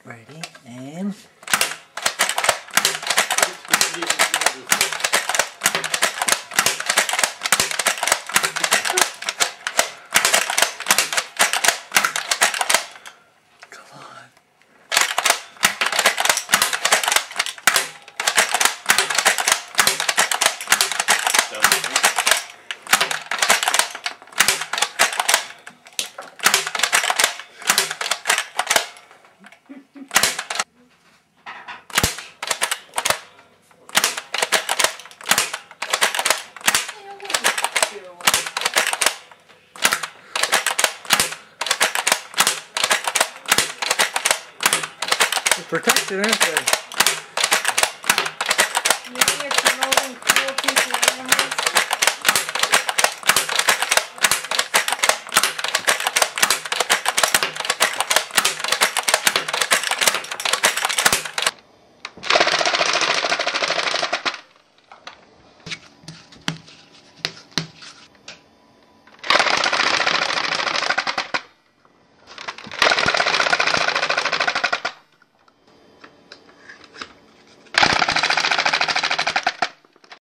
Ready, aim. Come on. They're protected, aren't they? You think it's promoting cruelty to animals?